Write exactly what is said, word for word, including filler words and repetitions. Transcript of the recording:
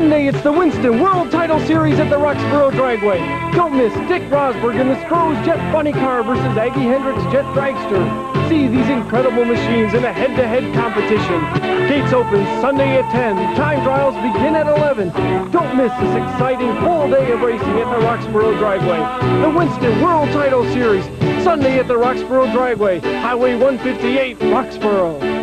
Sunday, it's the Winston World Title Series at the Roxboro Dragway. Don't miss Dick Rosberg and the Stroh's Jet Funny Car versus Aggie Hendricks' Jet Dragster. See these incredible machines in a head-to-head competition. Gates open Sunday at ten. Time trials begin at eleven. Don't miss this exciting full day of racing at the Roxboro Dragway. The Winston World Title Series, Sunday at the Roxboro Dragway, Highway one fifty-eight, Roxboro.